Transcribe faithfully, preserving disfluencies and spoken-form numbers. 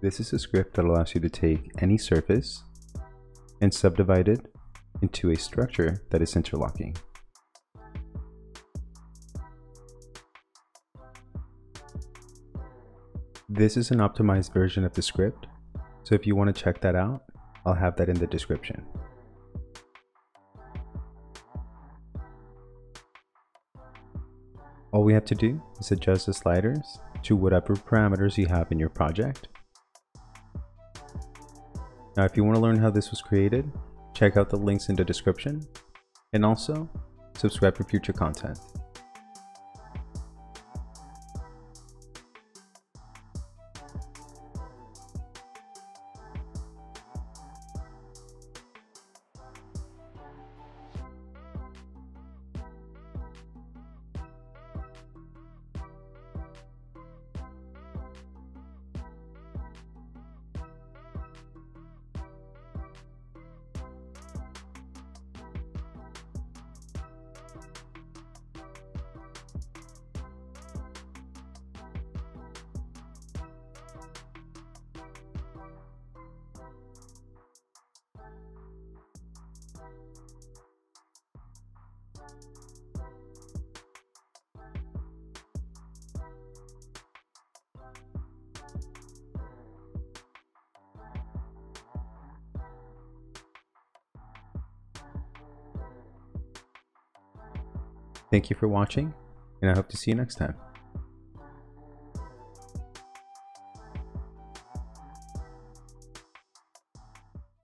This is a script that allows you to take any surface and subdivide it into a structure that is interlocking. This is an optimized version of the script, so if you want to check that out, I'll have that in the description. All we have to do is adjust the sliders to whatever parameters you have in your project. Now, if you want to learn how this was created, check out the links in the description, and also subscribe for future content. Thank you for watching, and I hope to see you next time.